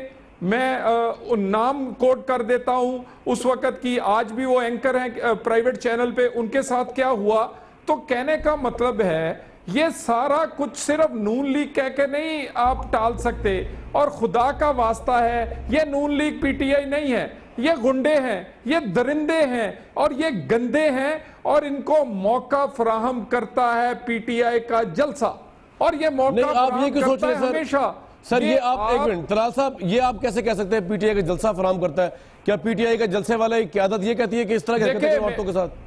میں نام کوٹ کر دیتا ہوں اس وقت کی, آج بھی وہ اینکر ہیں پرائیویٹ چینل پہ, ان کے ساتھ کیا ہوا. تو کہنے کا مطلب ہے یہ سارا کچھ صرف نون لیگ کہہ کے نہیں آپ ٹال سکتے. اور خدا کا واسطہ ہے, یہ نون لیگ پی ٹی آئی نہیں ہے, یہ گنڈے ہیں, یہ درندے ہیں اور یہ گندے ہیں, اور ان کو موقع فراہم کرتا ہے پی ٹی آئی کا جلسہ, اور یہ موقع فراہم کرتا ہے ہمیشہ. سر یہ آپ ایک منٹ, طلال صاحب یہ آپ کیسے کہہ سکتے ہیں پی ٹی آئی کا جلسہ فراہم کرتا ہے؟ کیا پی ٹی آئی کا جلسے والا قیادت یہ کہتی ہے کہ اس طرح کی حرکتیں عورتوں کے ساتھ؟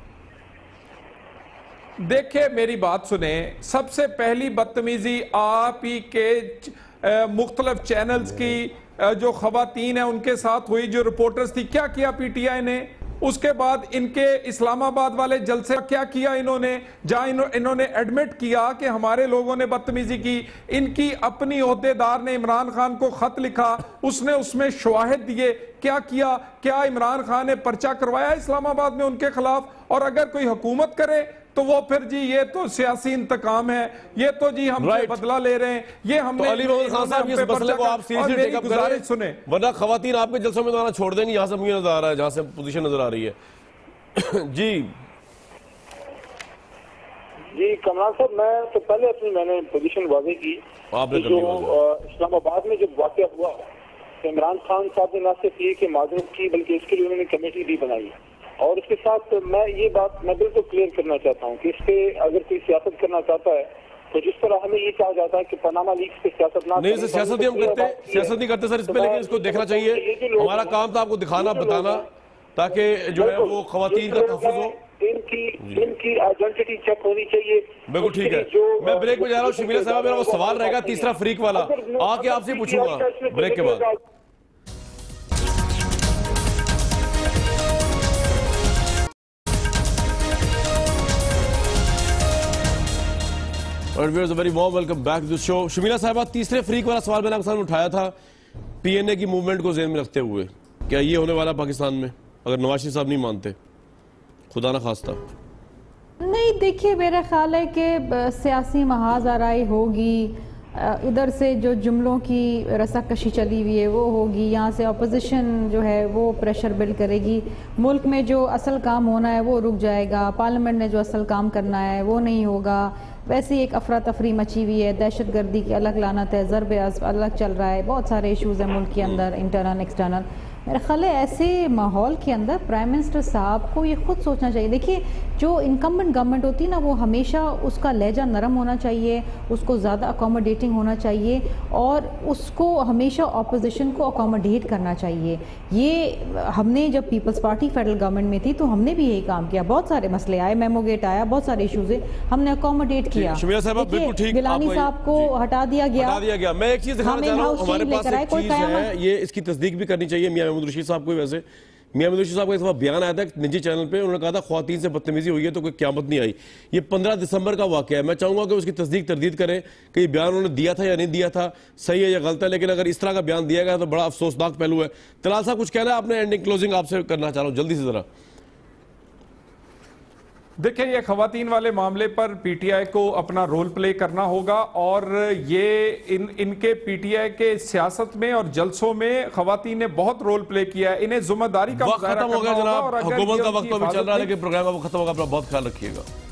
دیکھیں میری بات سنیں, سب سے پہلی بدتمیزی آپ ہی کے مختلف چینلز کی جو خواتین ہیں ان کے ساتھ ہوئی, جو رپورٹرز تھی. کیا کیا پی ٹی آئی نے؟ اس کے بعد ان کے اسلام آباد والے جلسے کیا کیا انہوں نے, جہاں انہوں نے ایڈمٹ کیا کہ ہمارے لوگوں نے بدتمیزی کی. ان کی اپنی عہدیدار نے عمران خان کو خط لکھا, اس نے اس میں شواہد دیے. کیا کیا عمران خان نے پرچہ کروایا اسلام آباد میں ان کے خلاف؟ اور اگر کوئی حکومت کرے تو وہ پھر جی یہ تو سیاسی انتقام ہے, یہ تو جی ہم سے بدلہ لے رہے ہیں, یہ ہم نے. علی محمد خان صاحب اس مسئلے کو آپ سیریسلی ٹیک اپ کریں, سنیں ورنہ خواتین آپ کے جلسوں میں دانا چھوڑ دیں گی. یہاں سے مجھے نظر آ رہا ہے, جہاں سے پوزیشن نظر آ رہی ہے. جی کمران صاحب, میں تو پہلے میں نے پوزیشن واضح کی. جو اسلام آباد میں جب واقعہ ہوا, عمران خان صاحب نے نہ صرف یہ کہ معذرت کی بلکہ اس کے لیے انہوں نے کمیٹی بھی بنائی. اور اس کے ساتھ میں یہ بات میں بالکل کلیئر کرنا چاہتا ہوں کہ اس پہ اگر کوئی سیاست کرنا چاہتا ہے تو جس طرح ہمیں یہ کہا جاتا ہے کہ پاناما لیکس پہ سیاست نہ نہیں, سیاست ہم کرتے, سیاست نہیں کرتے سر اس پہ, لیکن اس کو دیکھنا چاہیے. ہمارا کام تھا آپ کو دکھانا, بتانا, تاکہ جو ہے وہ خواتین کا تحفظ ہو. ان کی آئیڈینٹی چیک ہونی چاہیے. بالکل ٹھیک ہے, میں بریک میں جا رہا ہوں. شمیلہ صاحب میرا وہ سوال رہے گا تیسرا فریق والا, آ کے آپ سے پوچھوں گا بریک کے بعد. Very warm welcome back to the show. Shamila صاحبہ, تیسرے فریق والا سوال میں نے آپ کے سامنے اٹھایا تھا پی این اے کی موومنٹ کو ذہن میں رکھتے ہوئے. کیا یہ ہونے والا پاکستان میں اگر نواز شریف صاحب نہیں مانتے, خدا نہ خواستہ؟ نہیں, دیکھیے میرا خیال ہے کہ سیاسی محاذ آرائی ہوگی, ادھر سے جو جملوں کی رسا کشی چلی ہوئی ہے وہ ہوگی, یہاں سے اپوزیشن جو ہے وہ پریشر بلڈ کرے گی. ملک میں جو اصل کام ہونا ہے وہ رک جائے گا, پارلیمنٹ نے جو اصل کام کرنا ہے وہ نہیں ہوگا. ویسے ایک افراتفری مچی ہوئی ہے, دہشت گردی کی الگ لعنت ہے, ضرب الگ چل رہا ہے, بہت سارے ایشوز ہیں ملک کے اندر, انٹرنل ایکسٹرنل. میرا خیال ہے ایسے ماحول کے اندر پرائم منسٹر صاحب کو یہ خود سوچنا چاہیے. دیکھیے جو انکمبنٹ گورنمنٹ ہوتی ہے نا, وہ ہمیشہ اس کا لہجہ نرم ہونا چاہیے, اس کو زیادہ اکوموڈیٹنگ ہونا چاہیے, اور اس کو ہمیشہ اپوزیشن کو اکوموڈیٹ کرنا چاہیے. یہ ہم نے جب پیپلز پارٹی فیڈرل گورنمنٹ میں تھی تو ہم نے بھی یہی کام کیا. بہت سارے مسئلے آئے, میمو گیٹ آیا, بہت سارے ایشوز ہیں, ہم نے اکوموڈیٹ کیا. گیلانی صاحب کو ہٹا دیا گیا. میں ایک چیز دکھانا چاہ رہا ہوں, ہمارے پاس ایک چیز ہے, یہ اس کی تصدیق بھی کرنی چاہیے میاں محمود رشید صاحب کو ویسے, میاں مدوشی صاحب کا ایک دفعہ بیان آیا تھا ایک نجی چینل پہ, انہوں نے کہا تھا خواتین سے بدتمیزی ہوئی ہے تو کوئی قیامت نہیں آئی. یہ 15 دسمبر کا واقعہ ہے. میں چاہوں گا کہ اس کی تصدیق تردید کریں کہ یہ بیان انہوں نے دیا تھا یا نہیں دیا تھا, صحیح ہے یا غلط ہے, لیکن اگر اس طرح کا بیان دیا گیا تو بڑا افسوسناک پہلو ہے. طلال صاحب کچھ کہنا ہے آپ نے؟ اینڈنگ کلوزنگ آپ سے کرنا چاہ رہا ہوں جلدی سے ذرا. دیکھیں, یہ خواتین والے معاملے پر پی ٹی آئی کو اپنا رول پلے کرنا ہوگا, اور یہ ان کے پی ٹی آئی کے سیاست میں اور جلسوں میں خواتین نے بہت رول پلے کیا ہے. انہیں ذمہ داری کا وقت ختم ہو گیا جناب, حکومت کا وقت تو ابھی چل رہا ہے لیکن پروگرام کا وقت ختم ہوگا. اپنا بہت خیال رکھیے گا.